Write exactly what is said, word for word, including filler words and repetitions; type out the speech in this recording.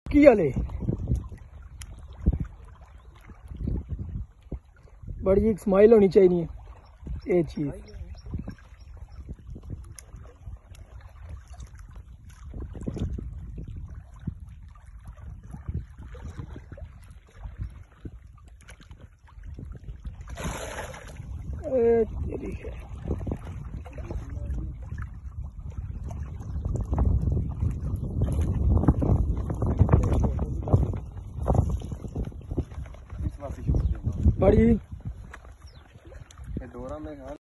की वाले बड़ी एक स्माइल होनी चाहिए ये चीज। तेरी है बड़ी